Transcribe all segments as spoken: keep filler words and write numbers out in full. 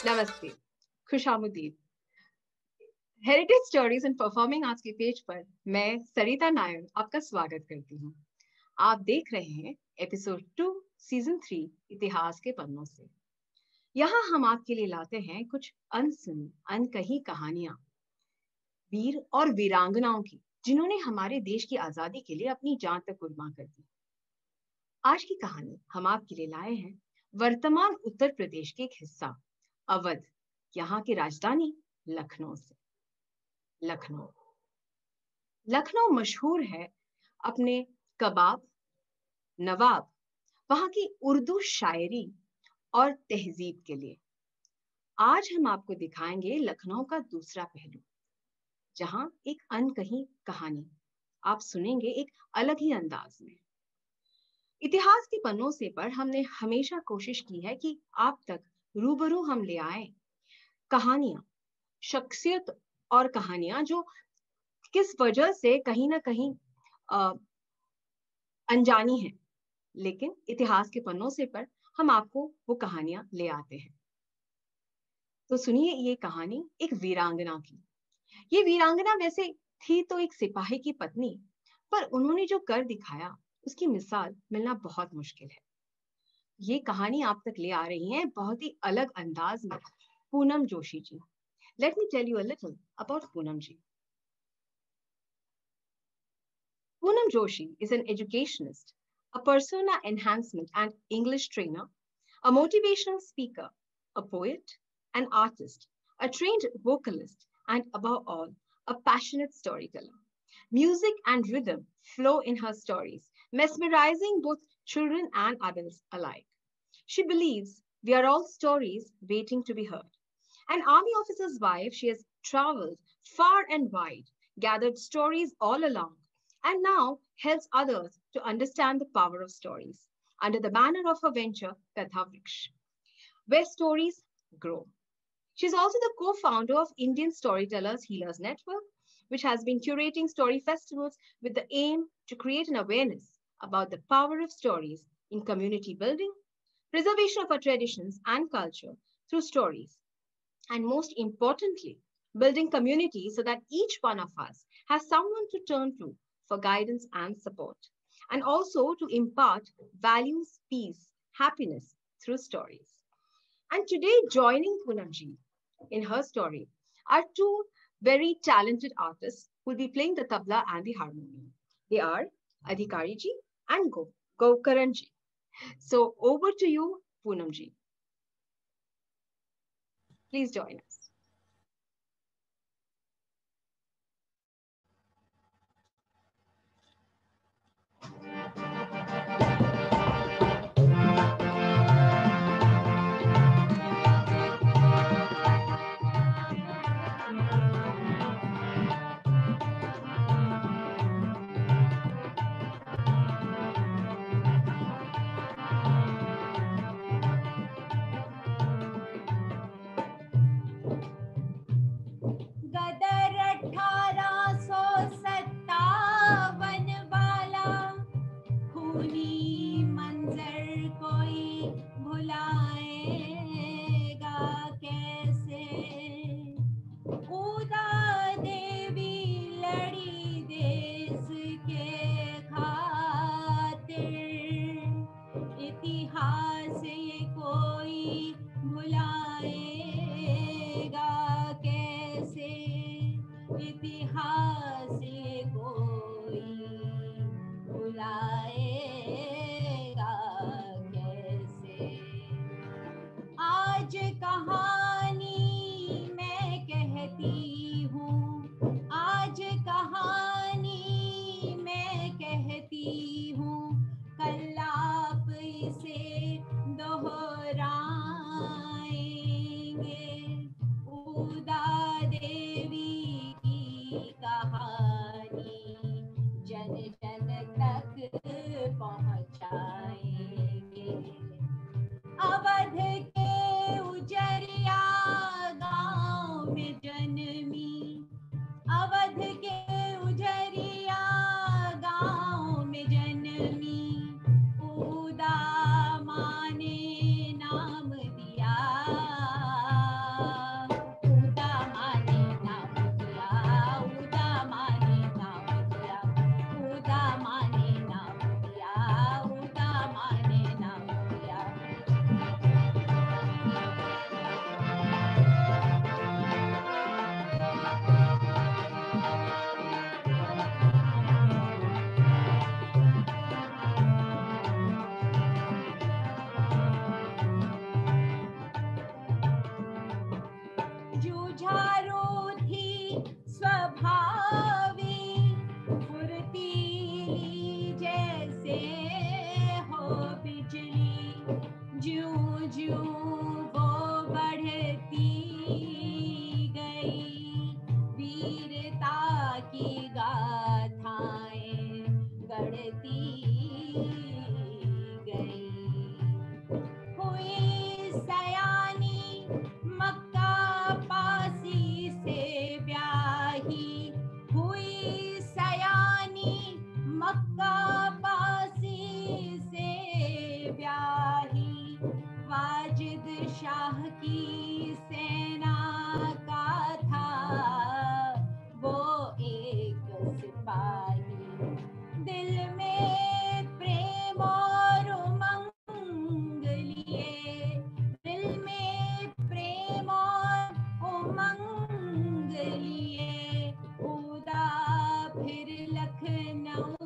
नमस्ते, खुशामदीद। Heritage stories and performing arts के पेज पर मैं सरिता नायर आपका स्वागत करती हूँ। आप देख रहे हैं एपिसोड टू सीजन थ्री इतिहास के पन्नों से। यहाँ हम आपके लिए लाते हैं कुछ अनसुनी अनकही कहानियां वीर और वीरांगनाओं की, जिन्होंने हमारे देश की आजादी के लिए अपनी जान तक कुर्बान कर दी। आज की कहानी हम आपके लिए लाए हैं वर्तमान उत्तर प्रदेश के एक हिस्सा अवध, यहाँ की राजधानी लखनऊ से। लखनऊ लखनऊ मशहूर है अपने कबाब, नवाब, वहां की उर्दू शायरी और तहजीब के लिए। आज हम आपको दिखाएंगे लखनऊ का दूसरा पहलू, जहां एक अनकही कहानी आप सुनेंगे एक अलग ही अंदाज में। इतिहास के पन्नों से पर हमने हमेशा कोशिश की है कि आप तक रूबरू हम ले आए कहानियां, शख्सियत और कहानियां जो किस वजह से कहीं ना कहीं अ, अनजानी है, लेकिन इतिहास के पन्नों से पर हम आपको वो कहानियां ले आते हैं। तो सुनिए ये कहानी एक वीरांगना की। ये वीरांगना वैसे थी तो एक सिपाही की पत्नी, पर उन्होंने जो कर दिखाया उसकी मिसाल मिलना बहुत मुश्किल है। ये कहानी आप तक ले आ रही है बहुत ही अलग अंदाज में Poonam Joshi ji. Let me tell you a little about Poonam ji. Poonam Joshi is an educationist, a persona enhancement and English trainer, a motivational speaker, a poet, an artist, a trained vocalist, and above all, a passionate storyteller. Music and rhythm flow in her stories, mesmerizing both children and adults alike. She believes we are all stories waiting to be heard. An army officer's wife, she has traveled far and wide, gathered stories all along, and now helps others to understand the power of stories under the banner of her venture, Kathavriksha, where stories grow. She's also the co-founder of Indian Storytellers Healers Network, which has been curating story festivals with the aim to create an awareness about the power of stories in community building, preservation of our traditions and culture through stories, and most importantly, building community so that each one of us has someone to turn to for guidance and support, and also to impart values, peace, happiness through stories. And today, joining Poonamji in her story are two very talented artists who will be playing the tabla and the harmonium. They are Adhikari ji and Go Gokaran ji. So over to you, Poonamji. Please join us. गदर अठारह सौ सत्तावन वाला खूनी मंजर कोई भुलाएगा कैसे। उदा देवी लड़ी देश के खातिर, इतिहास ये कोई भुलाएगा कैसे। इतिहास ये कोई भुलाएगा कैसे। आज कहानी मैं कहती हूँ, आज कहानी मैं कहती हूँ, कल आप इसे दोहरा ज्यों वो बढ़ती गई, वीरता की गाथाएं गढ़ती गई। हुई सयानी मक्का पासी से ब्याही, हुई सयानी मक्का पासी से ब्याही। वाजिद शाह की सेना का था वो एक सिपाही, दिल में प्रेम और उमंग लिए, दिल में प्रेम और उमंग लिए। उदा फिर लखनऊ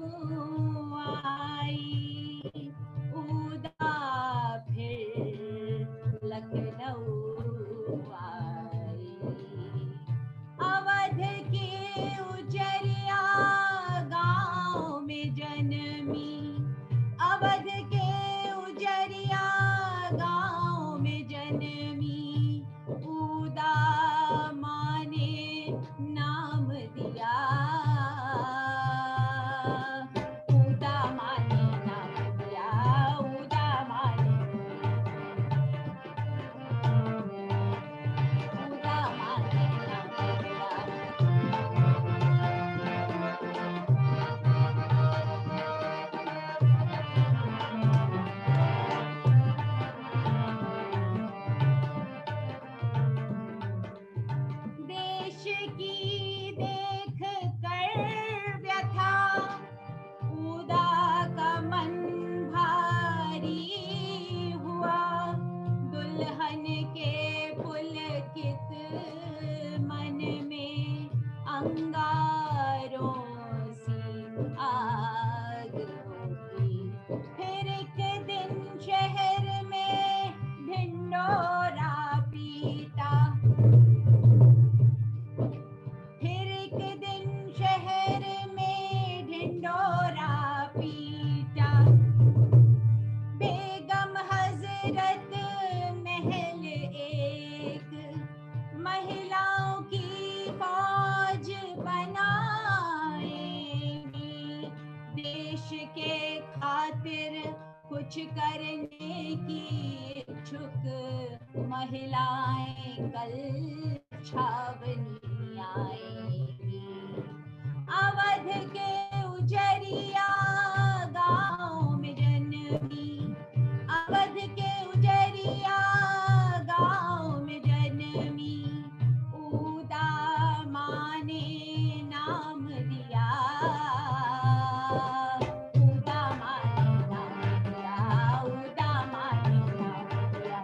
आई, उदा फिर लखनऊ आई। अवध के उजरिया गाँव में जन्मी, अवध के उजरिया गाँव में जन्मी। उदा माँ ने नाम दिया, उदा माँ ने नाम दिया, उदा माँ ने, उदा माँ ने नाम दिया। देश की देख कर व्यथा, उदा का मन भारी हुआ। दुल्हन के पुलकित मन में अंगारों सी आग होगी। फिर एक दिन शहर में ढिंढोरा पीटा, फिर एक दिन शहर में ढिंढोरा पीटा। बेगम हजरत महल एक महिलाओं की फौज बनाएंगी। देश के खातिर कुछ करने की इच्छुक महिलाएं कल छावनी आएंगी। अवध के उजरिया गाँव में जन्मी, अवध के उजरिया गाँव में जन्मी। उदा माँ ने नाम दिया, उदा माँ ने नाम दिया, उदा माँ ने नाम दिया।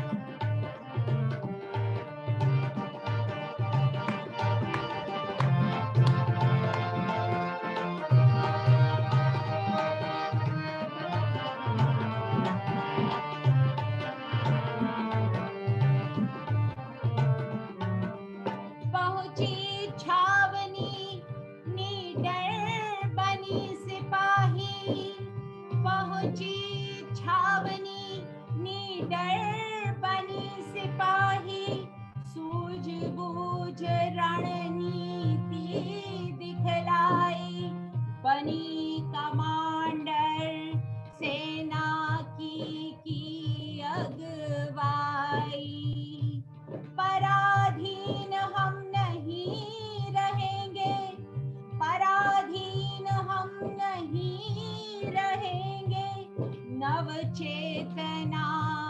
पहुंची छावनी नीडर बनी सिपाही, पहुंची छावनी नीडर बनी सिपाही। सूझबूझ रणनीति दिखलाई, बनी कमांडर सेना की की अगवाई। पराधीन हम नहीं रहेंगे, पराधीन हम नहीं रहेंगे। नव चेतना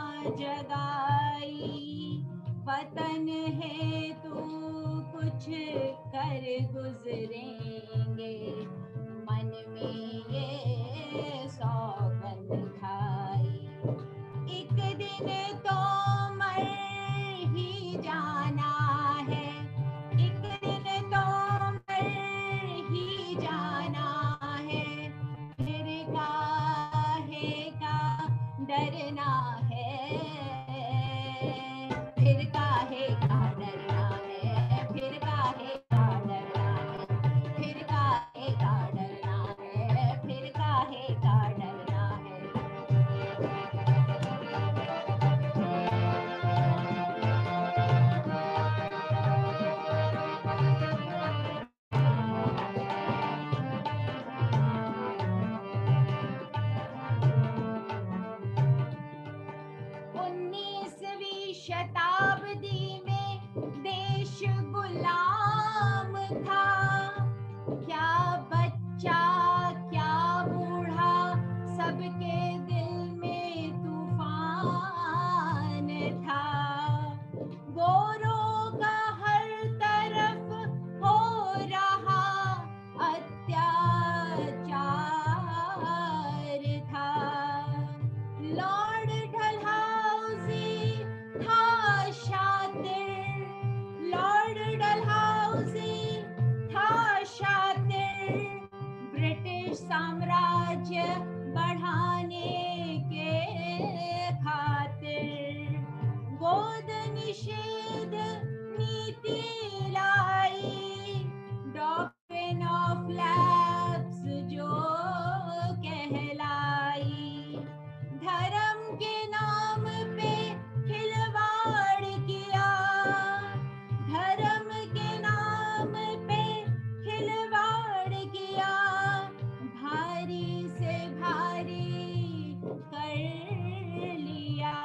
जगाई, वतन है तू कुछ कर गुजरेंगे। मन में ये सौगंध खाई, एक दिन तो मर ही जाना है, एक दिन तो मर ही जाना है। फिर काहे का डरना है, फिर काहे का डरना है, फिर काहे का डरना है, फिर काहे का उन्नीसवीं शताब्दी में देश गुलाम था। क्या बच्चा क्या बूढ़ा, सबके दिल में तूफान था। गोरों का हर तरफ हो रहा अत्याचार था। लॉर्ड डलहौजी था शातिर, लॉर्ड डलहौजी था शातिर, ब्रिटिश साम्राज्य बढ़ाने के खातिर। गोद निषेध नीति लाई, डॉक्ट्रिन ऑफ लैप्स जो कहलाई। धर्म के नाम पे खिलवाड़ किया, धर्म के नाम पे खिलवाड़ किया। भारी से भारी कर लिया,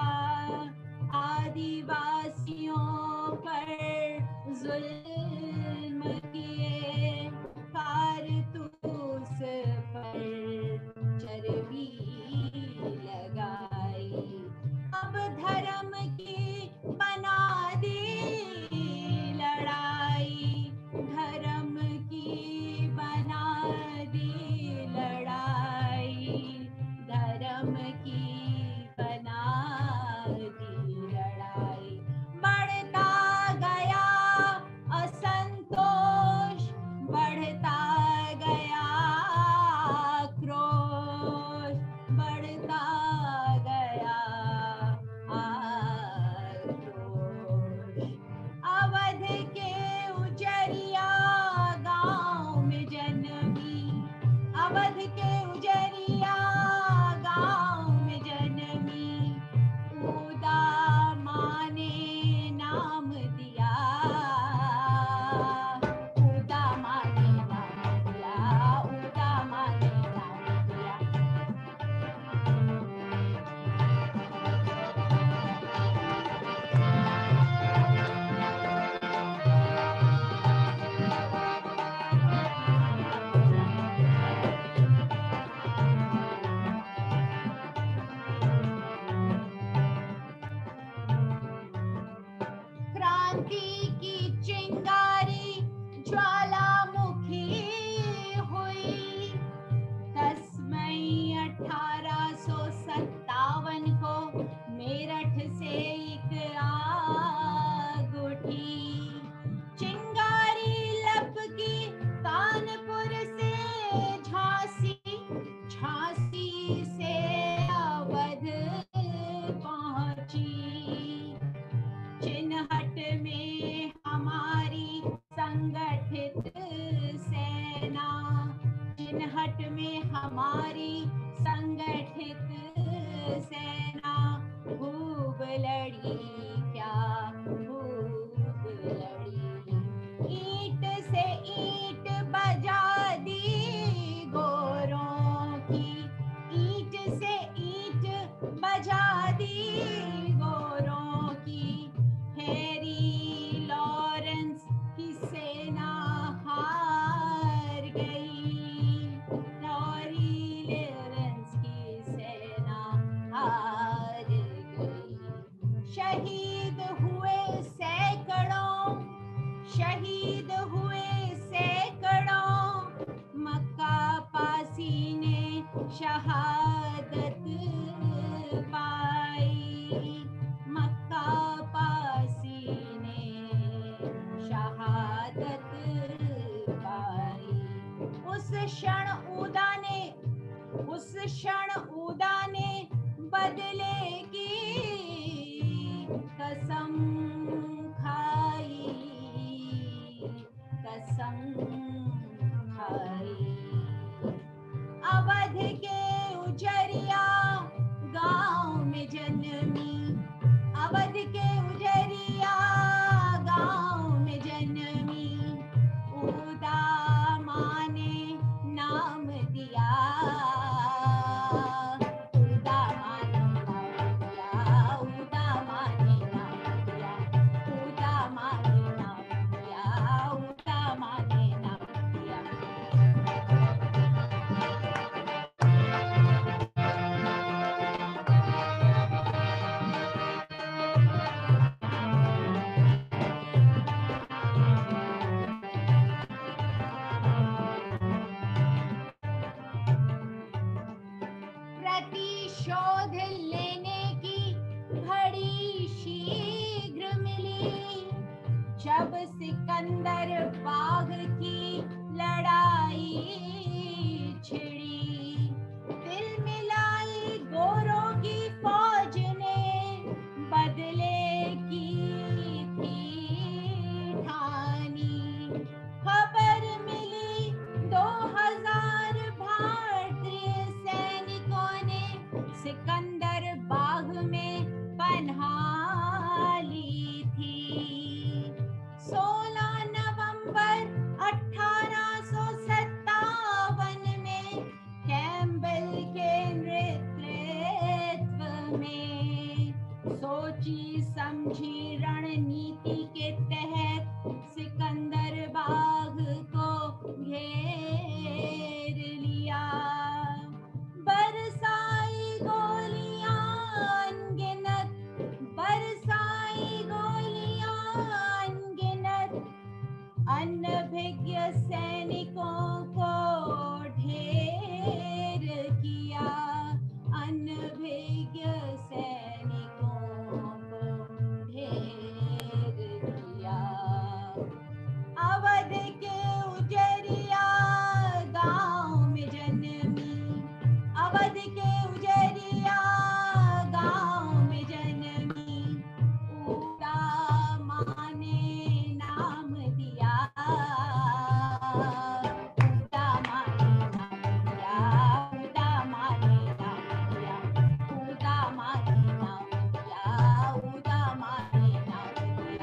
आदिवासियों पर जुल्म किए। कारतूस पर चर्बी लगाई। अब धर्म की बना दी लड़ाई, धर्म की बना दी लड़ाई, धर्म की बना दी लड़ाई। बढ़ता गया असंतोष, बढ़ता गया क्रोध, बढ़ता गया आक्रोश। अवध के उजरिया गांव में जन्मी, अवध के उजरिया गांव में जन्मी। उदा माँ ने नाम दिया, उदा माँ ने नाम दिया, उदा माँ ने नाम दिया। क्रांति की चिंगारी ज्वालामुखी हुई। दस मई अठारह सौ सत्तावन को मेरठ से एक आग उठी। चिंगारी लपकी कानपुर से झांसी, झांसी से अवध पहुंची। चिन्हट में हमारी संगठित सेना, चिन्हट में हमारी संगठित सेना। खूब लड़ी क्या खूब लड़ी, ईंट से ईंट बजा दी गोरों की, ईंट से ईंट बजा दी गोरों की। हैरी लॉरेंस की सेना हार गई, हैरी लॉरेंस की सेना हार गई। शहीद हुए सैकड़ों, शहीद हुए सैकड़ों। मक्का पासी ने शहादत पाई, मक्का पासी ने शहादत पाई। उस क्षण उदा ने, उस क्षण उदा ने बदले की कसम खाई, कसम खाई। अवध के उजरिया गांव में जन्मी, अवध के उजरिया गांव में जन्मी। उदा माँ ने नाम दिया, उदा माँ ने नाम दिया, उदा सिकंदर बाग की लड़ाई छिड़ी, दिल मिलाई गोरों की फौज ने बदले की थी ठानी। खबर मिली दो हजार भारतीय सैनिकों ने सिकंदर बाग में पनाह ली थी। सोलह नवंबर अठारह सौ सत्तावन में कैम्बेल के नेतृत्व में सोची समझी रणनीति के तहत सिकंदर बाग को घेर लिया। बरसाई गोलियां अनगिनत, बरसाई गोलियां अनगिनत, अनभिज्ञ सैनिकों को ढेर किया, अनभिज्ञ सैनिकों को ढेर किया। अवध के उजरिया गांव में जन्मी, अवध के उजरिया गांव में जन्मी, उदा माँ ने नाम दिया, उदा माँ ने नाम दिया, उदा माँ ने नाम दिया, उदा माँ ने नाम दिया, उदा माँ ने नाम दिया।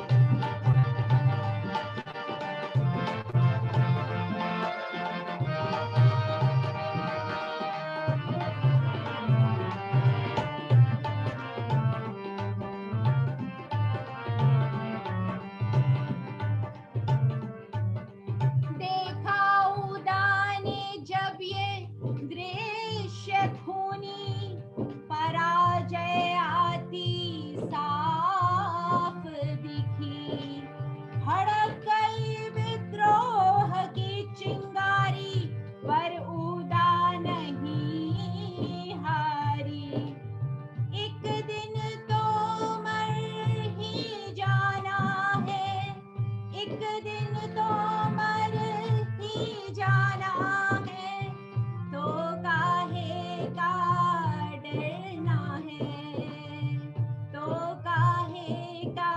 देखा उदा ने जब ये दृश्य खूनी, पराजय आती साफ दिखी। भड़क गई विद्रोह की चिंगारी, पर उदा नहीं हारी। एक दिन तो मर ही जाना है, एक दिन तो मर ही जाना है, तो काहे का डरना है, तो काहे का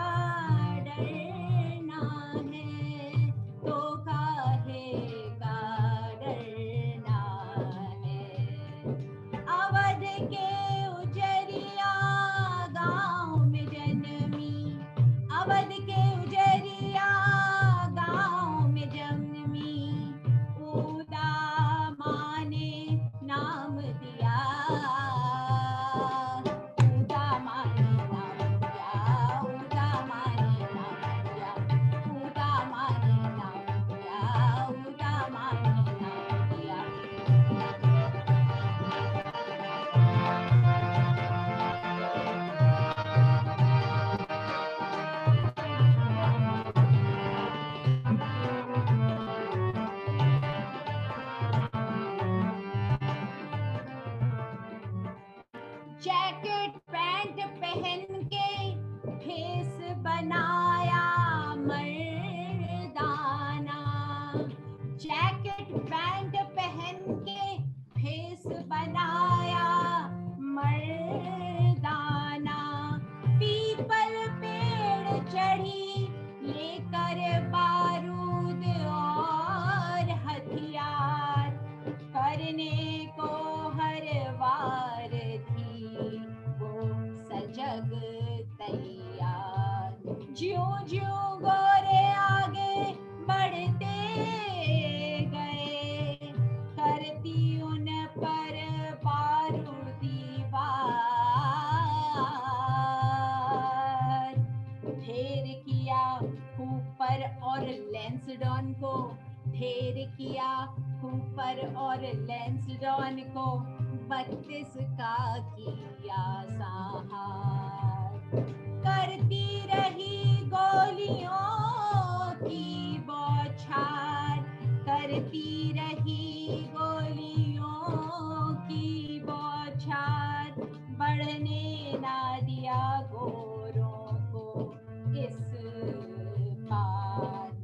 डरना है, तो काहे का डरना है। अवध के उजरिया गांव में जन्मी, अवध के उजरिया गांव में जन्मी, उदा माँ ने नाम दिया, उदा माँ ने नाम दिया, उदा माँ ने नाम दिया, उदा माँ ने नाम दिया, उदा माँ ने नाम दिया। जैकेट पैंट पहन के भेस बनाया मर्दाना, जैकेट पैंट पहन के भेस बनाया मर्दाना। पीपल पेड़ चढ़ी लेकर बारूद और हथियार, करने को हर वार थी वो सजग तैयार। ज्यों ज्यों गोरे आगे बढ़ते गए, करती उन पर बारूदी वार। ढेर किया ऊपर और लैंसडॉन को, ढेर किया ऊपर और लैंसडॉन को, बत्तीस का किया सहार। करती रही गोलियों की बौछार, करती रही गोलियों की बौछार। बढ़ने ना दिया गोरों को इस पार,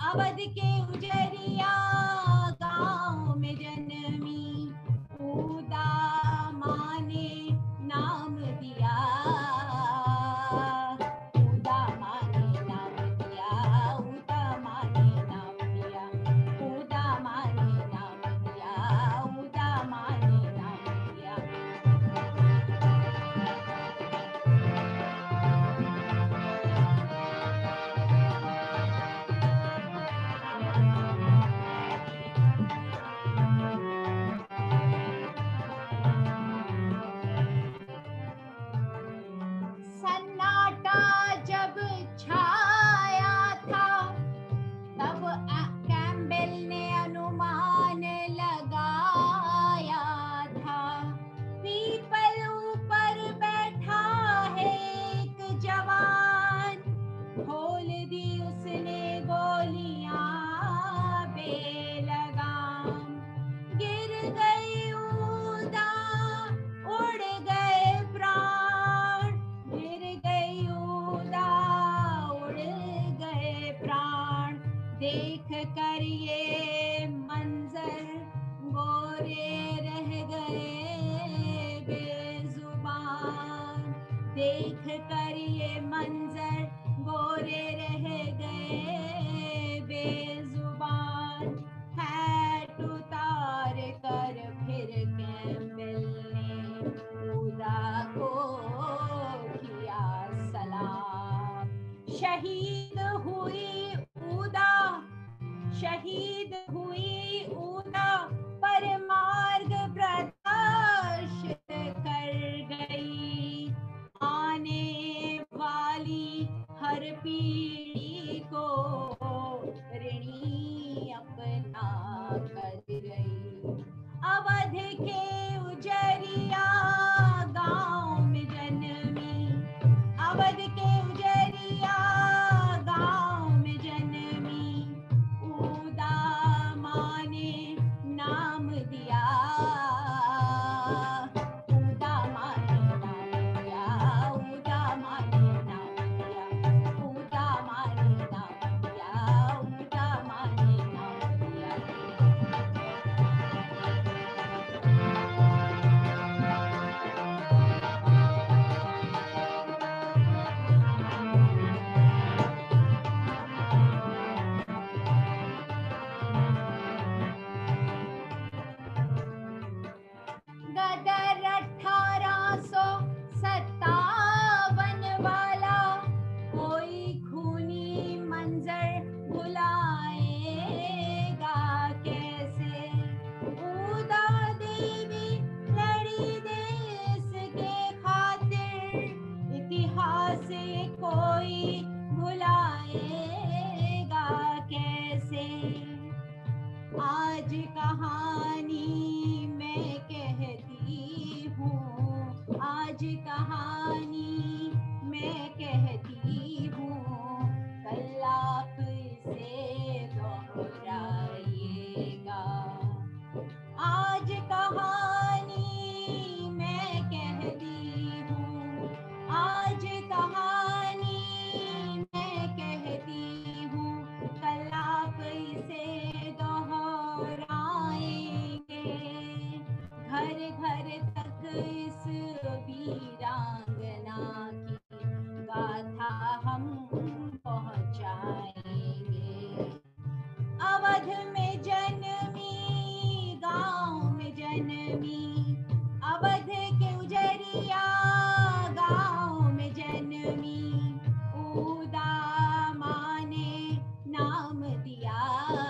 अवध के उजरिया गाँव में जन्मी, उदा माँ ने नाम दिया, उदा माँ ने नाम दिया, उदा माँ ने नाम दिया, उदा माँ ने नाम दिया, उदा माँ ने नाम दिया। सन्नाटा जब छाया था, तब कैम्बेल ने अनुमान लगाया था, पीपल ऊपर बैठा है एक जवान, खोल दी उसने गोलियां बेलगाम, गिर गई उदा, उड़ गए प्राण, गिर गई उदा, उड़ गए प्राण, देख कर ये मंजर गोरे रह गए बेजुबान, देख कर ये मंजर गोरे रह गए बेजुबान, हैट उतार कर फिर कैम्बेल ने उदा को किया सलाम, शहीद हुई उदा, शहीद हुई उदा, पर मार्ग प्रदर्शित कर गई, आने वाली हर पीढ़ी को ऋणी अपना कर गई, अवध के उजरिया गाँव में जन्मी, अवध के उजरिया गाँव में जन्मी, उदा माँ ने नाम दिया, उदा माँ ने नाम दिया, उदा माँ ने नाम दिया, उदा माँ ने नाम दिया, उदा माँ ने नाम दिया। गदर अठारह सौ सत्तावन वाला कोई खूनी मंजर भुलाएगा कैसे, उदा देवी लड़ी देश के खातिर, इतिहास कोई भुलाएगा कैसे, आज कहानी मैं कहती हूँ, आज कहानी मैं कहती हूँ, कल आप इसे दोहराइएगा, आज कहानी मैं कहती हूँ, आज कहानी मैं कहती हूँ, कल आप इसे दोहराएंगे, घर घर तक इस वीरांगना की गाथा हम पहुँचाएंगे, अवध में जन्मी गाँव में जन्मी, अवध के उजरिया गाँव में जन्मी, उदा माँ ने नाम दिया,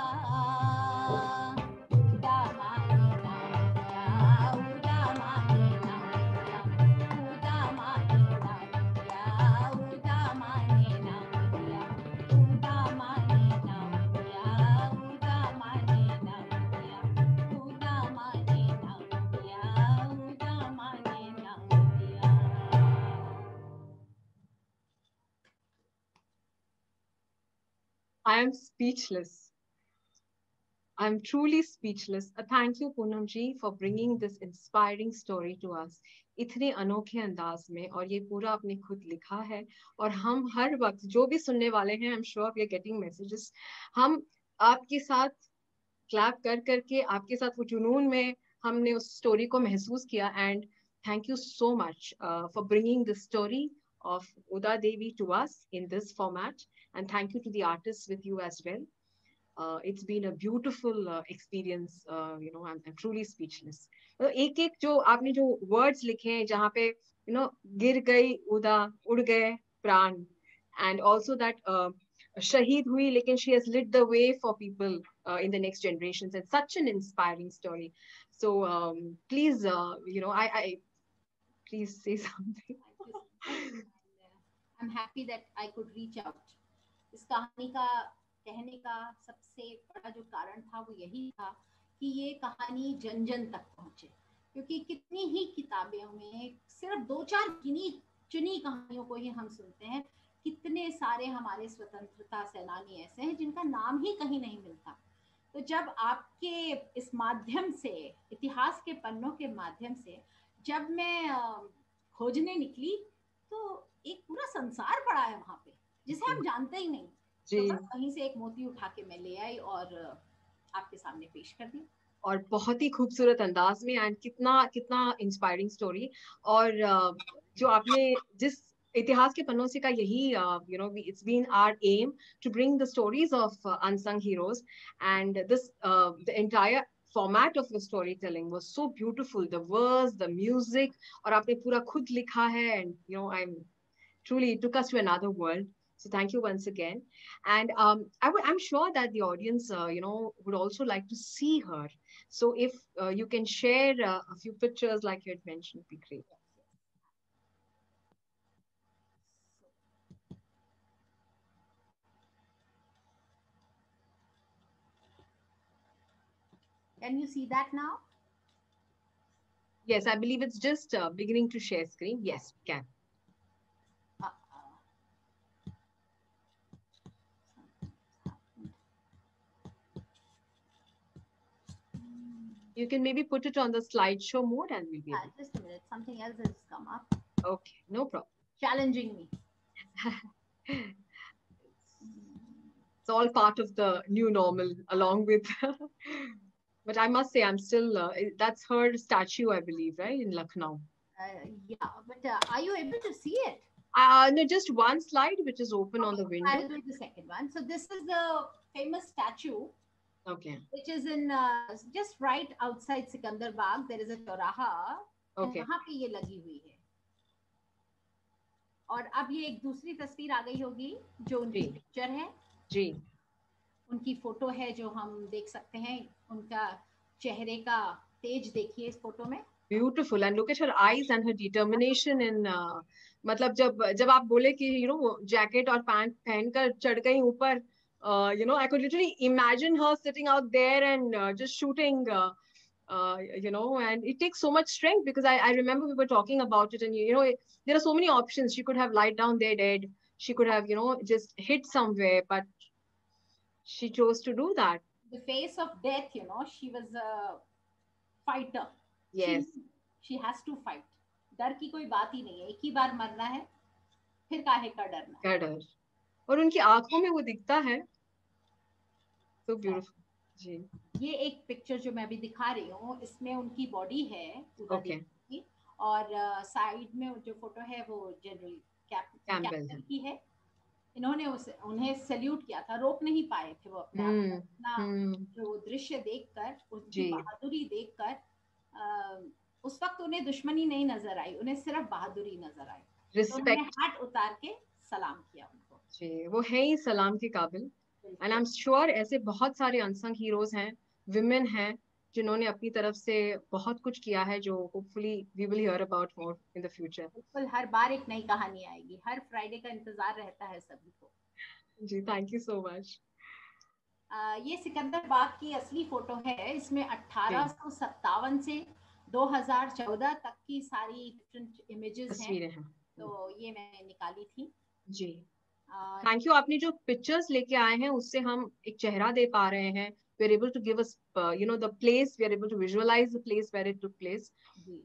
उदा माँ ने नाम दिया, उदा माँ ने नाम दिया, उदा माँ ने नाम दिया, उदा माँ ने नाम दिया, उदा माँ ने नाम दिया, उदा माँ ने नाम दिया, उदा माँ ने नाम दिया, उदा माँ ने नाम दिया। I am speechless. I'm truly speechless. Uh, thank you, Poonam ji, for bringing this inspiring story to us. इतने अनोखे अंदाज में, और ये पूरा आपने खुद लिखा है, और हम हर वक्त जो भी सुनने वाले हैं, I'm sure we are getting messages. हम आपके साथ क्लैप कर करके, आपके साथ वो जुनून में हमने उस स्टोरी को महसूस किया. And thank you so much for bringing the story of Uda Devi to us in this format, and thank you to the artists with you as well. Uh, it's been a beautiful uh, experience. Uh, you know, I'm, I'm truly speechless. तो एक एक जो आपने जो words लिखे हैं जहाँ पे you know गिर गई उदा उड़ गए प्राण, and also that uh, शहीद हुई लेकिन she has lit the way for people uh, in the next generations, and such an inspiring story. So um, please uh, you know I, I please say something. I'm happy that I could reach out. इस कहानी का कहने का सबसे बड़ा जो कारण था वो यही था कि ये कहानी जन जन तक पहुंचे, क्योंकि कितनी ही किताबों में सिर्फ दो चार गिनी चुनी कहानियों को ही हम सुनते हैं. कितने सारे हमारे स्वतंत्रता सेनानी ऐसे हैं जिनका नाम ही कहीं नहीं मिलता. तो जब आपके इस माध्यम से, इतिहास के पन्नों के माध्यम से जब मैं खोजने निकली, तो एक पूरा संसार पड़ा है वहां पे जिसे हम जानते ही नहीं. तो बस वहीं से एक मोती उठा के मैं ले आई और आपके सामने पेश कर दी, और बहुत ही खूबसूरत अंदाज में, एंड कितना कितना इंस्पायरिंग स्टोरी. और जो आपने जिस इतिहास के पन्नों से का यही you know it's been our aim to bring the stories of unsung heroes, and this the entire format of your storytelling was so beautiful. The words, the music, और आपने पूरा खुद लिखा है, and you know I'm truly, it took us to another world. So thank you once again. And um, I w- I'm sure that the audience, uh, you know, would also like to see her. So if uh, you can share uh, a few pictures like you had mentioned, would be great. Can you see that now? Yes, I believe it's just uh, beginning to share screen. Yes, we can. You can maybe put it on the slideshow mode and we'll be Yeah, able. just a minute. Something else has come up. Okay, no problem. Challenging me. It's all part of the new normal, along with. But I must say, I'm still. Uh, that's her statue, I believe, right, in Lucknow. Uh, yeah, but uh, are you able to see it? Uh, no, just one slide which is open okay, on the window. I'll do the second one. So this is the famous statue. Okay. Which is in uh, just right outside Sikandar Bagh. There is a चौराहा. Okay. वहाँ पे ये लगी हुई है. और अब ये एक दूसरी तस्वीर आ गई होगी जो उनकी पिक्चर है. जी. उनकी फोटो है जो हम देख सकते हैं. उनका चेहरे का तेज देखिए इस फोटो में. Beautiful, and look at her eyes and her determination in. Uh, मतलब जब जब आप बोले कि you know जैकेट और पैंट पहनकर चढ़ गई ऊपर, uh, you know I could literally imagine her sitting out there and uh, just shooting. Uh, Uh, you know, and it takes so much strength, because I, I remember we were talking about it, and you know, it, there are so many options. She could have lied down there dead. She could have, you know, just hit somewhere, but she chose to do that. The face of death, you know, she was a fighter. Yes. She, she has to fight. डर की कोई बात ही नहीं है. एक ही बार मरना है, फिर काहे का डरना. क्या डर. और उनकी आंखों में वो दिखता है. So beautiful. जी. ये एक पिक्चर जो मैं अभी दिखा रही हूँ, इसमें उनकी बॉडी है okay. की, और साइड uh, में जो फोटो है वो जनरल कैप्टन की है. इन्होंने उसे उन्हें सैल्यूट किया था, रोक नहीं पाए थे वो अपना hmm. अपना hmm. जो दृश्य देखकर, उनकी बहादुरी देखकर, uh, उस वक्त उन्हें दुश्मनी नहीं नजर आई, उन्हें सिर्फ बहादुरी नजर आई. तो उन्होंने हाथ उतार के सलाम किया उनको. जी, वो है ही सलाम के काबिल. And I'm sure ऐसे बहुत सारे unsung heroes हैं, women हैं, जिन्होंने अपनी तरफ से बहुत कुछ किया है, जो hopefully we will hear about more in the future. बिल्कुल, हर बार एक नई कहानी आएगी. हर फ्राइडे का इंतजार रहता है सभी को. जी, thank you so much. uh, ये सिकंदर बाग की असली फोटो है. इसमें अठारह सौ सत्तावन से दो हज़ार चौदह तक की सारी डिफरेंट इमेजेस हैं. तो ये मैंने निकाली थी. जी. Thank you. आपने जो पिक्चर्स लेके आए हैं उससे हम एक चेहरा दे पा रहे हैं we are able to give us, uh, you know, the place, we are able to visualize the place where it took place. जी,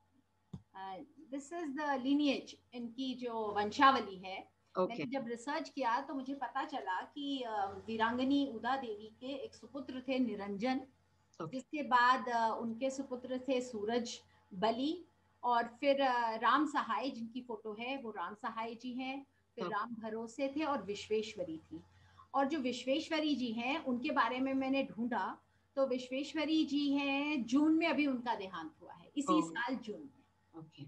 दिस इज द lineage, इनकी जो वंशावली है. Okay. मैंने जब रिसर्च किया तो मुझे पता चला कि अ, वीरांगनी उदा देवी के एक सुपुत्र थे निरंजन, Okay. जिसके बाद अ, उनके सुपुत्र थे सूरज, बलि, और फिर अ, राम सहाय, जिनकी फोटो है वो राम सहाय जी हैं. फिर Okay. राम भरोसे थे और विश्वेश्वरी थी. और जो विश्वेश्वरी जी हैं उनके बारे में मैंने ढूंढा तो विश्वेश्वरी जी हैं, जून में अभी उनका देहांत हुआ है, इसी Oh. साल जून में. Okay.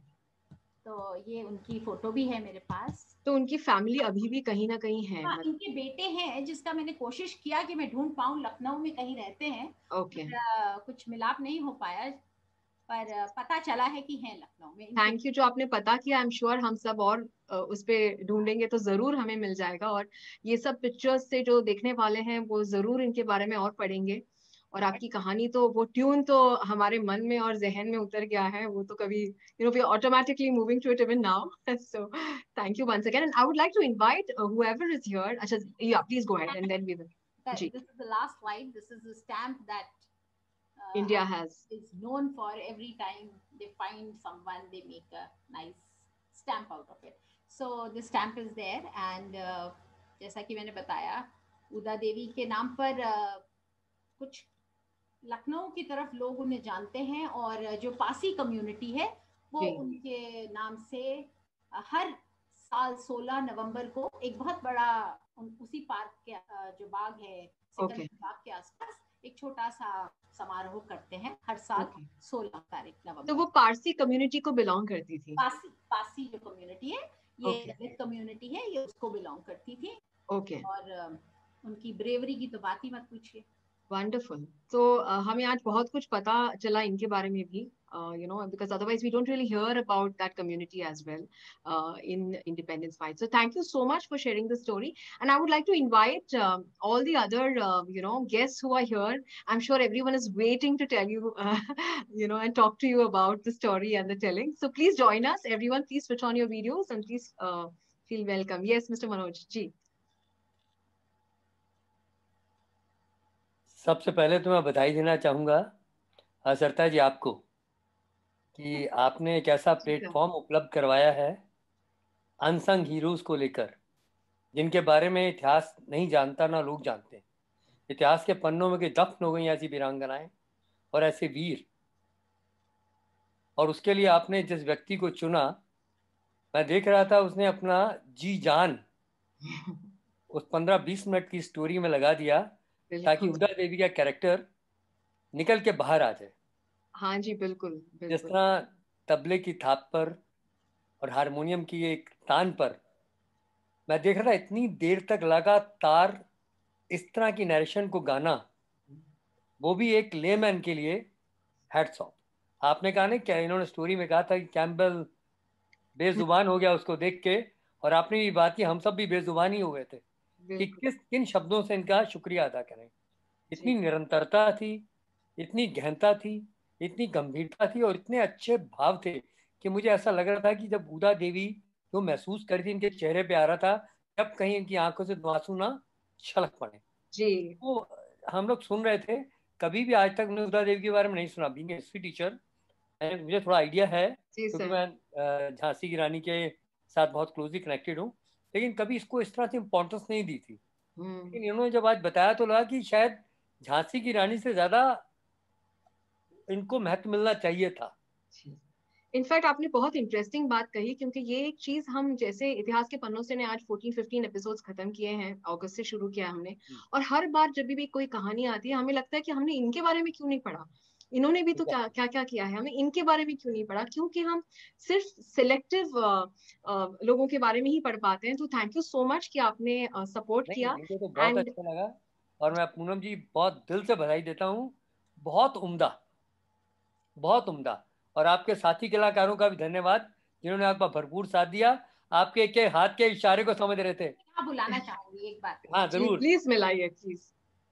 तो ये उनकी फोटो भी है मेरे पास. तो उनकी फैमिली अभी भी कहीं ना कहीं है. हाँ, इनके बेटे हैं जिसका मैंने कोशिश किया कि मैं ढूंढ पाऊं, लखनऊ में कहीं रहते हैं. Okay. पर, अ, कुछ मिलाप नहीं हो पाया, पर अ, पता चला है कि हैं लखनऊ में. थैंक यू जो आपने पता किया. आई एम श्योर हम सब और uh, उस पे ढूंढेंगे तो जरूर हमें मिल जाएगा, और ये सब पिक्चर्स से जो देखने वाले हैं वो जरूर इनके बारे में और पढ़ेंगे. और आपकी कहानी तो, वो ट्यून तो हमारे मन में और जहन में उतर गया है. वो तो कभी, you know, we automatically moving to it even now. So thank you once again, and I would like to invite whoever is here. अच्छा, yeah please go ahead and then we will. जी. This is the last slide. This is the stamp that uh, India has. is known for. Every time they find someone, they make a nice stamp out of it. So the stamp is there, and uh, जैसा कि मैंने बताया, उदा देवी के नाम पर uh, कुछ लखनऊ की तरफ लोग उन्हें जानते हैं, और जो पासी कम्युनिटी है वो जी. उनके नाम से uh, हर साल सोलह नवंबर को एक बहुत बड़ा उन- उसी पार्क के uh, जो बाग है, सिकंदर Okay. बाग के आसपास एक छोटा सा समारोह करते हैं हर साल Okay. सोलह तारीख नवंबर. तो वो पारसी कम्युनिटी को बिलोंग करती थी. पासी पासी जो कम्युनिटी है, ये Okay. दलित कम्युनिटी है, ये उसको बिलोंग करती थी. Okay. और uh, उनकी ब्रेवरी की तो बात ही मत पूछिए. वंडरफुल. तो uh, हमें आज बहुत कुछ पता चला इनके बारे में भी, you know, because otherwise we don't really hear about that community as well in independence fight. So thank you so much for sharing the story, and I would like to invite all the other, you know, guests who are here. I am sure everyone is waiting to tell you, you know, and talk to you about the story and the telling. So please join us, everyone. Please switch on your videos and please uh, feel welcome. Yes, Mister Manoj ji. सबसे पहले तो मैं बधाई देना चाहूँगा असरता जी आपको कि आपने एक ऐसा प्लेटफॉर्म उपलब्ध करवाया है अनसंग हीरोज को लेकर, जिनके बारे में इतिहास नहीं जानता ना लोग जानते. इतिहास के पन्नों में कि दफन हो गई ऐसी वीरांगनाएं और ऐसे वीर, और उसके लिए आपने जिस व्यक्ति को चुना, मैं देख रहा था उसने अपना जी जान उस पंद्रह बीस मिनट की स्टोरी में लगा दिया ताकि उदा देवी का कैरेक्टर निकल के बाहर आ जाए. हाँ जी, बिल्कुल, जिस बिल्कुल. तरह तबले की थाप पर और हारमोनियम की एक तान पर मैं देख रहा था, इतनी देर तक लगातार इस तरह की नरेशन को गाना, वो भी एक लेमैन के लिए हैट्स ऑफ. आपने कहा ना, क्या इन्होंने स्टोरी में कहा था कि कैम्पबेल बेजुबान हो गया उसको देख के, और आपने भी बात की, हम सब भी बेजुबान ही हो गए थे कि किस किन शब्दों से इनका शुक्रिया अदा करें. इतनी निरंतरता थी, इतनी गहनता थी, इतनी गंभीरता थी, और इतने अच्छे भाव थे कि मुझे ऐसा लग रहा था कि जब उदा देवी जो महसूस कर रही थी इनके चेहरे पे आ रहा था, जब कहीं इनकी आंखों से आंसू ना छलक पड़े. जी. वो हम लोग सुन रहे थे, कभी भी आज तक मैंने उदा देवी के बारे में नहीं सुना. बीइंग ए हिस्ट्री टीचर, मुझे थोड़ा आइडिया है क्योंकि मैं झांसी की रानी के साथ बहुत क्लोजली कनेक्टेड हूँ, लेकिन कभी इसको इस तरह से इम्पोर्टेंस नहीं दी थी. लेकिन इन्होंने जब आज बताया तो लगा कि शायद झांसी की रानी से ज्यादा इनको महत्व मिलना चाहिए था. इनफैक्ट आपने बहुत इंटरेस्टिंग बात कही, क्योंकि ये एक चीज हम जैसे इतिहास के पन्नों से ने आज चौदह पंद्रह एपिसोड्स खत्म किए हैं, अगस्त से शुरू किया हमने, और हर बार जब भी कोई कहानी आती है हमें लगता है कि हमने इनके बारे में क्यों नहीं पढ़ा, इन्होंने भी तो क्या क्या क्या किया है, हमें इनके बारे में क्यों नहीं पढ़ा, क्योंकि हम सिर्फ सिलेक्टिव लोगों के बारे में ही पढ़ पाते हैं. तो थैंक यू सो मच कि आपने सपोर्ट uh, किया. मुझे तो बहुत And... अच्छा लगा, और मैं पूनम जी बहुत दिल से बधाई देता हूँ. बहुत उम्दा, बहुत उम्दा. और आपके साथी कलाकारों का भी धन्यवाद जिन्होंने आपका भरपूर साथ दिया. आपके के हाथ के इशारे को समझ रहे थे. हाँ, बुलाना चाहूंगी एक बार. हाँ जरूर, प्लीज मिलाइए प्लीज.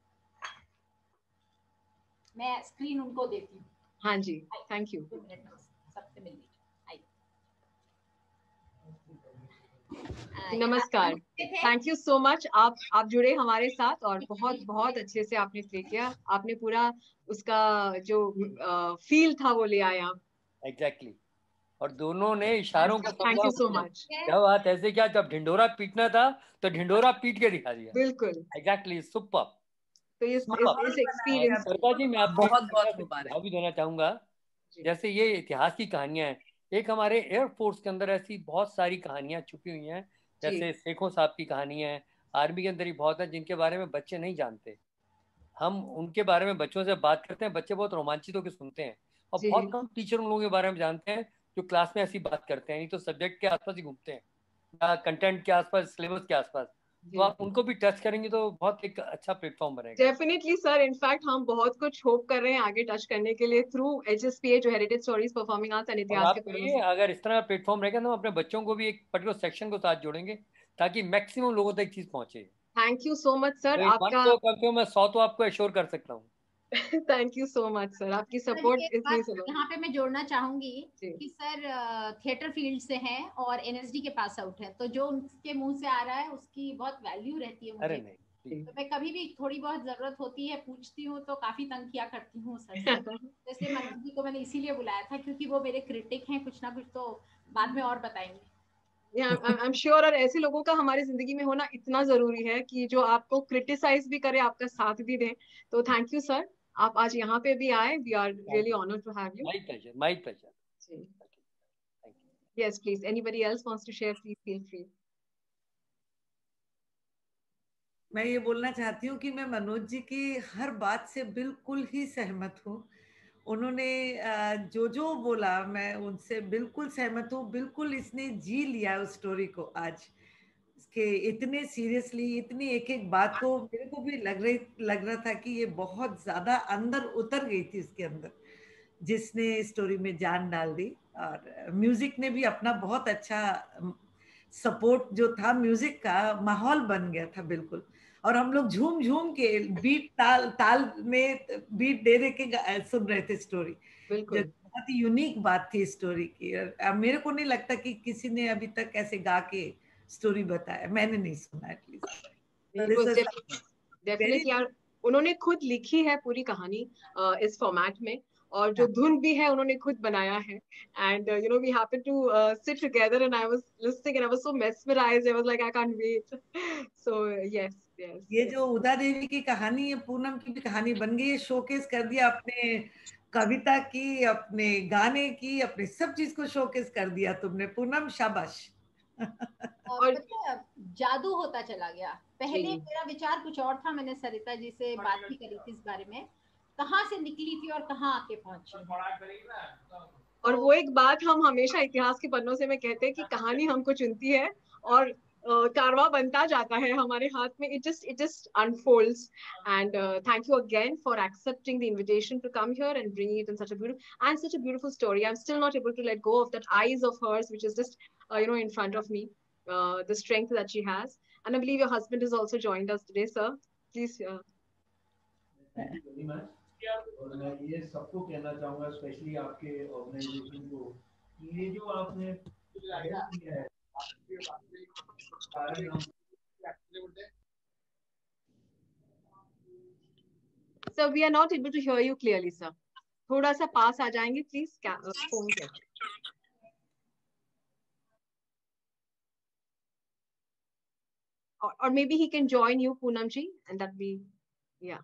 मैं स्क्रीन उनको देती हूँ. हाँ जी, थैंक यू. सबसे मिल लीजिए. नमस्कार, थैंक यू सो मच। आप आप जुड़े हमारे साथ और बहुत बहुत अच्छे से आपने प्ले किया। आपने पूरा उसका जो फील था वो ले आए आप। Exactly exactly. और दोनों ने इशारों को थैंक यू सो मच। क्या बात ऐसे क्या, जब ढिंडोरा पीटना था तो ढिंडोरा पीट के दिखा दिया। बिल्कुल एग्जैक्टली, सुपर। तो इस इस एक्सपीरियंस सरिता जी, मैं आपको बहुत बहुत सुझाव भी देना चाहूंगा। जैसे ये इतिहास की कहानियां हैं, एक हमारे एयरफोर्स के अंदर ऐसी बहुत सारी कहानियां छुपी हुई हैं, जैसे शेखों साहब की कहानी है, आर्मी के अंदर ही बहुत है जिनके बारे में बच्चे नहीं जानते। हम उनके बारे में बच्चों से बात करते हैं, बच्चे बहुत रोमांचित होकर सुनते हैं, और बहुत कम टीचर उन लोगों के बारे में जानते हैं जो क्लास में ऐसी बात करते हैं, नहीं तो सब्जेक्ट के आसपास ही घूमते हैं या कंटेंट के आसपास, सिलेबस के आसपास। तो आप उनको भी टच करेंगे तो बहुत एक अच्छा प्लेटफॉर्म बनेगा। डेफिनेटली सर, इनफैक्ट हम बहुत कुछ होप कर रहे हैं आगे टच करने के लिए थ्रू एचएसपीए, जो heritage stories performing arts and इतिहास के पन्नों से। अगर इस तरह प्लेटफॉर्म रहेगा तो हम अपने बच्चों को भी एक पर्टिकुलर सेक्शन को साथ जोड़ेंगे ताकि मैक्सिमम लोगों तक चीज पहुंचे। Thank you so much sir, आपका तो कम से कम मैं सौ तो आपको एश्योर कर सकता हूँ। Thank you so much sir, आपकी सपोर्ट इतनी। यहाँ पे मैं जोड़ना चाहूंगी कि सर थिएटर फील्ड से हैं और एनएसडी के पास आउट है, तो जो उनके मुंह से आ रहा है उसकी बहुत वैल्यू रहती है मुझे। अरे नहीं, तो मैं कभी भी थोड़ी बहुत जरूरत होती है पूछती हूँ तो काफी तंग किया करती हूँ सर से। तो इसलिए मनोज जी को मैंने इसीलिए बुलाया था क्योंकि वो मेरे क्रिटिक हैं, कुछ ना कुछ तो बाद में और बताएंगे। आई एम श्योर, और ऐसे लोगों का हमारी जिंदगी में होना इतना जरूरी है कि जो आपको क्रिटिसाइज भी करे, आपका साथ भी दे। तो थैंक यू सर, आप आज यहाँ पे भी आए। We are really honoured to have you. My pleasure, my pleasure. Yes please, anybody else wants to share, please feel free. मैं ये बोलना चाहती हूँ कि मैं मनोज जी की हर बात से बिल्कुल ही सहमत हूँ। उन्होंने जो जो बोला मैं उनसे बिल्कुल सहमत हूँ। बिल्कुल इसने जी लिया उस स्टोरी को आज, इसके इतने सीरियसली, इतनी एक एक बात को मेरे को भी लग रही लग रहा था कि ये बहुत ज्यादा अंदर उतर गई थी इसके अंदर, जिसने स्टोरी में जान डाल दी। और म्यूजिक ने भी अपना बहुत अच्छा सपोर्ट, जो था म्यूजिक का माहौल बन गया था बिल्कुल। और हम लोग झूम झूम के बीट ताल ताल में बीट दे दे के सुन रहे थे स्टोरी। बिल्कुल, बहुत ही यूनिक बात थी स्टोरी की। और मेरे को नहीं लगता कि किसी ने अभी तक ऐसे गा के स्टोरी बताया, मैंने नहीं सुना एटलीस्ट। डेफिनेटली उन्होंने खुद लिखी है पूरी कहानी इस फॉर्मेट में, और जो धुन भी है उन्होंने खुद बनाया है। And you know we happened to sit together and I was listening and I was so mesmerised, I was like I can't wait. So yes yes, ये जो उदा देवी की कहानी है, पूनम की भी कहानी बन गई है। शोकेस कर दिया अपने कविता की, अपने गाने की, अपने सब चीज को शोकेस कर दिया तुमने पूनम, शाबाश। और जादू होता चला गया। पहले मेरा विचार कुछ और था, मैंने सरिता जी से बात भी करी थी इस बारे में, कहाँ से निकली थी और कहाँ आके पहुंची। और वो एक बात हम हमेशा इतिहास के पन्नों से मैं कहते हैं कि कहानी हमको चुनती है और कारवा बनता जाता है हमारे हाथ में. It just it just unfolds. And uh, thank you again for accepting the invitation to come here and bringing it in such a beautiful and such a beautiful story. I'm still not able to let go of that eyes of hers, which is just uh, you know in front of me. Uh, the strength that she has, and I believe your husband has also joined us today, sir. Please. Uh... Thank you very much. और मैं ये सबको कहना चाहूँगा, specially आपके organisation को, ये जो आपने किया है, Sir, we are not able to hear you clearly, sir. थोड़ा सा पास आ जाएंगे, please. Phone पे. Or, or maybe he can join you, Poonam ji, and that be, yeah.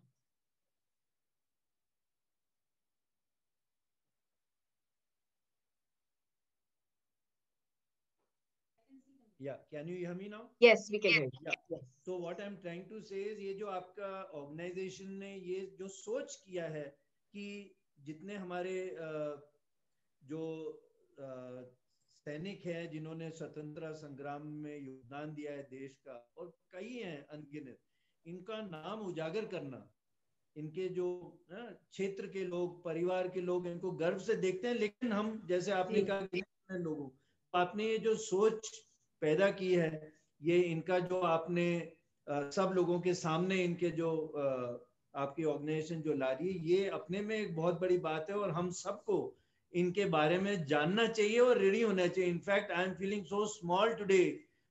Yeah, can you hear me now? Yes, we can hear you. Yeah. Yes. So what I'm trying to say is, ये जो आपका organisation ने ये जो सोच किया है कि जितने हमारे जो सैनिक हैं जिन्होंने स्वतंत्रता संग्राम में योगदान दिया है देश का, और कई हैं अनगिनत, इनका नाम उजागर करना, इनके जो क्षेत्र के लोग, परिवार के लोग इनको गर्व से देखते हैं, लेकिन हम जैसे आपने कहा लोगों, आपने ये जो सोच पैदा की है, ये इनका जो आपने आ, सब लोगों के सामने इनके जो आ, आपकी ऑर्गेनाइजेशन जो ला रही है, ये अपने में एक बहुत बड़ी बात है और हम सबको इनके बारे में जानना चाहिए और रेडी होना चाहिए. In fact I am feeling so small today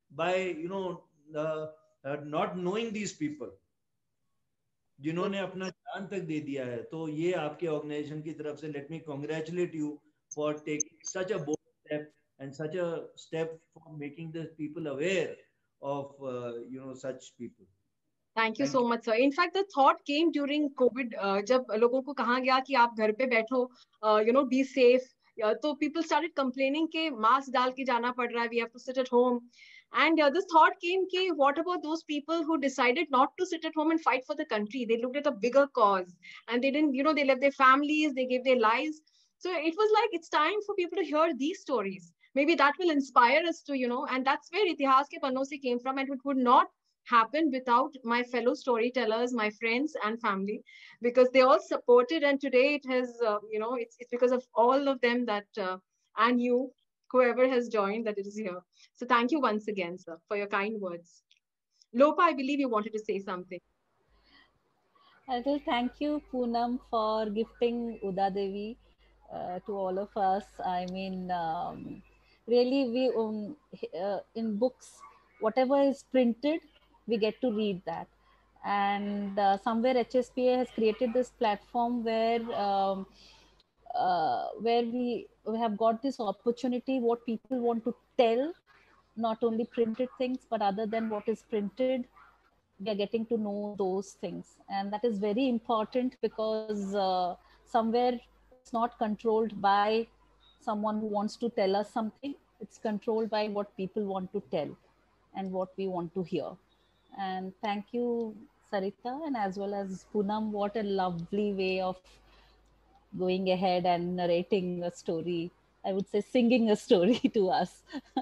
by, you know, uh, uh, not knowing these people, जिन्होंने अपना जान तक दे दिया है. तो ये आपके ऑर्गेनाइजेशन की तरफ से let me congratulate you for taking such a bold step and such a step for making the people aware of uh, you know, such people. Thank you Thank so you. much, sir. In fact, the thought came during COVID, uh, जब लोगों को कहा गया कि आप घर पे बैठो, uh, you know, be safe. Uh, तो people started complaining कि mask डाल के जाना पड़ रहा है, we have to sit at home. And uh, this thought came कि what about those people who decided not to sit at home and fight for the country? They looked at a bigger cause and they didn't, you know, they left their families, they gave their lives. So it was like, it's time for people to hear these stories. Maybe that will inspire us to, you know, and that's where Itihas ke Panno se came from, and it would not happen without my fellow storytellers, my friends and family, because they all supported. And today it has, uh, you know, it's, it's because of all of them that, uh, and you, whoever has joined, that it is here. So thank you once again, sir, for your kind words. Lopa, I believe you wanted to say something. I will thank you, Poonam, for gifting Uda Devi uh, to all of us. I mean, um, really, we um, uh, in books, whatever is printed, we get to read that. And uh, somewhere H S P A has created this platform where um, uh, where we, we have got this opportunity, what people want to tell, not only printed things, but other than what is printed, we are getting to know those things. And that is very important, because uh, somewhere it's not controlled by someone who wants to tell us something. It's controlled by what people want to tell and what we want to hear. And thank you, Sarita, and as well as Poonam. What a lovely way of going ahead and narrating a story. I would say singing a story to us.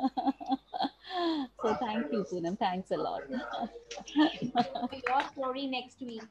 So thank you, Poonam. Thanks a lot. Your story next week.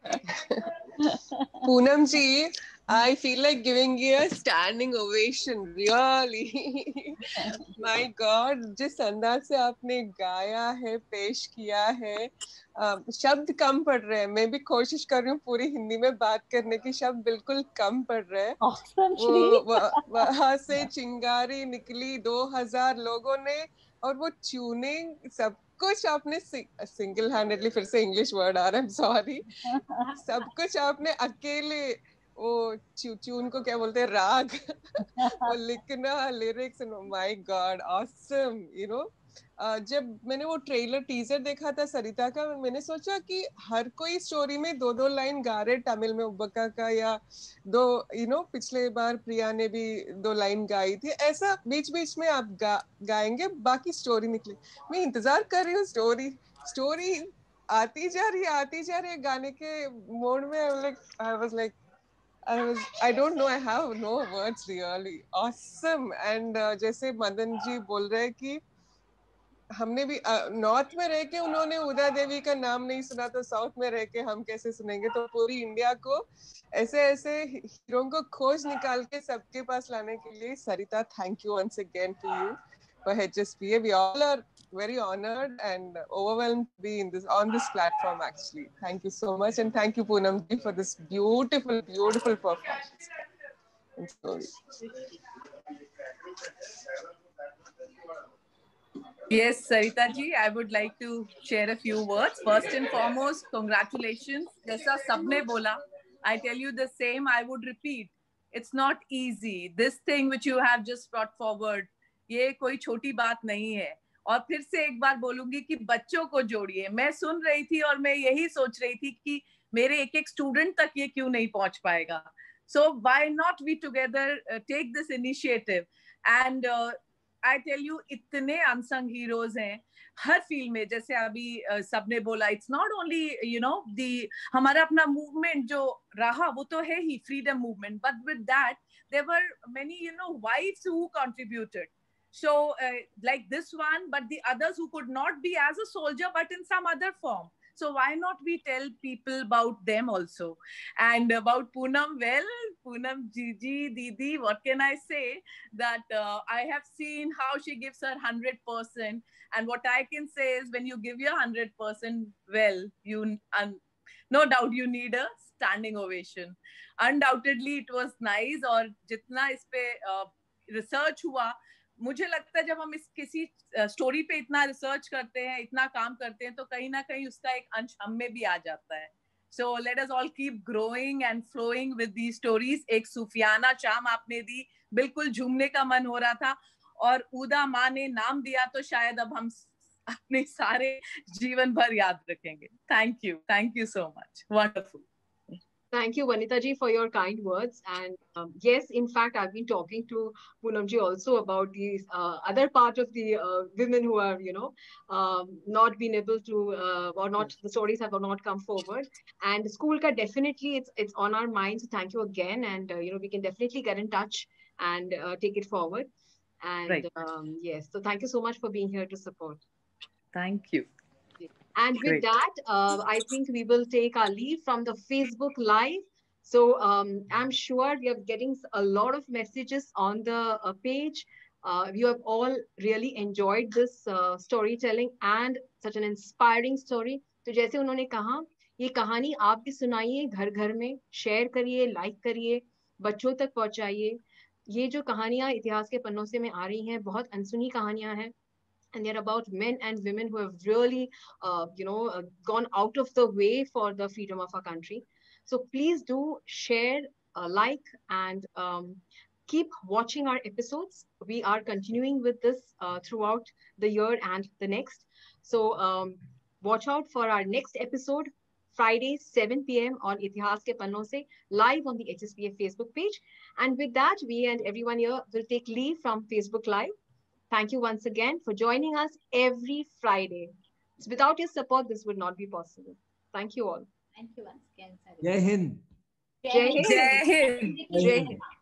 Poonam ji, I feel like giving you a standing ovation, really. My God, जिस अंदाज से आपने गाया है, पेश किया है, शब्द कम पड़ रहे हैं. मैं भी कोशिश कर रही हूँ पूरी हिंदी में बात करने की, शब्द बिल्कुल कम पड़ रहे हैं. Awesome, वो वहाँ से चिंगारी निकली दो हजार लोगों ने, और वो ट्यूनिंग सब कुछ आपने सिंगल हैंडेडली, फिर से इंग्लिश वर्ड आ रहा है, सॉरी, सब कुछ आपने अकेले, वो ट्यून को क्या बोलते हैं, राग, वो लिखना, lyrics, my god, awesome. You know, जब मैंने वो ट्रेलर टीजर देखा था सरिता का, मैंने सोचा कि हर कोई स्टोरी में दो दो लाइन गा रहे, तमिल में उब्बका का, या दो, यू नो, पिछले बार प्रिया ने भी दो लाइन गाई थी, ऐसा बीच बीच में आप गा, गाएंगे, बाकी स्टोरी निकली. मैं इंतजार कर रही हूँ, स्टोरी स्टोरी आती जा रही है, आती जा रही है, गाने के मोड में. I was like, I was, I don't know, I have no words really. Awesome. And uh, जैसे मदन जी बोल रहे हैं कि हमने भी नॉर्थ uh, में रह के उन्होंने उदा देवी का नाम नहीं सुना, तो साउथ में रह के हम कैसे सुनेंगे. तो पूरी इंडिया को ऐसे ऐसे हीरो को खोज निकाल के सबके पास लाने के लिए, Sarita, thank you once again to you for H S P A. We all are very honored and overwhelmed to be in this, on this platform actually. Thank you so much, and thank you Poonam ji for this beautiful, beautiful performance. Yes, Sarita ji, I would like to share a few words. First and foremost, congratulations. Jaisa sabne bola, I tell you the same, I would repeat. It's not easy. This thing which you have just brought forward, ये कोई छोटी बात नहीं है. और फिर से एक बार बोलूंगी कि बच्चों को जोड़िए. मैं सुन रही थी और मैं यही सोच रही थी कि मेरे एक एक स्टूडेंट तक ये क्यों नहीं पहुंच पाएगा. So why not we together uh, take this initiative? And uh, I tell you, इतने unsung heroes हैं हर फील्ड में. जैसे अभी uh, सबने बोला, it's not only, you know, the हमारा अपना movement जो रहा वो तो है ही, freedom movement, but with that there were many, you know, wives who contributed. So uh, like this one, but the others who could not be as a soldier but in some other form. So why not we tell people about them also? And about Poonam, well, Poonam Gigi, Didi, what can I say? That uh, I have seen how she gives her one hundred percent. And what I can say is, when you give your one hundred percent, well, you um, no doubt you need a standing ovation. Undoubtedly, it was nice. और जितना इस पे uh, research हुआ, मुझे लगता है जब हम इस किसी स्टोरी पे इतना रिसर्च करते हैं, इतना काम करते हैं, तो कहीं ना कहीं उसका एक अंश हम में भी आ जाता है. So let us all keep growing and flowing with these stories. एक सूफियाना शाम आपने दी, बिल्कुल झूमने का मन हो रहा था, और ऊदा माँ ने नाम दिया तो शायद अब हम अपने सारे जीवन भर याद रखेंगे. Thank you, thank you so much. Wonderful. Thank you, Vanita ji, for your kind words. And um, yes, in fact, I've been talking to Poonam ji also about these uh, other part of the uh, women who are, you know, um, not been able to, uh, or not, the stories have not come forward. And school ka definitely, it's it's on our minds. So thank you again. And, uh, you know, we can definitely get in touch and uh, take it forward. And Right. um, yes, so thank you so much for being here to support. Thank you. And with Great. that, uh, I think we will take our leave from the Facebook Live. So um, I'm sure we are getting a lot of messages on the uh, page. Uh, you have all really enjoyed this uh, storytelling and such an inspiring story. तो जैसे उन्होंने कहा, ये कहानी आप भी सुनाइए, घर घर में शेयर करिए, लाइक करिए, बच्चों तक पहुंचाइए. ये जो कहानियां इतिहास के पन्नों से में आ रही हैं, बहुत अनसुनी कहानियां हैं. And they're about men and women who have really, uh, you know, uh, gone out of the way for the freedom of our country. So please do share, uh, like, and um, keep watching our episodes. We are continuing with this uh, throughout the year and the next. So um, watch out for our next episode, Friday, seven p m on Itihas Ke Pannon Se, live on the H S P A Facebook page. And with that, we and everyone here will take leave from Facebook Live. Thank you once again for joining us every Friday. Without your support, this would not be possible. Thank you all. Thank you once again, Sarita. Jai Hind. Jai Hind. Jai Hind. Jai Hind.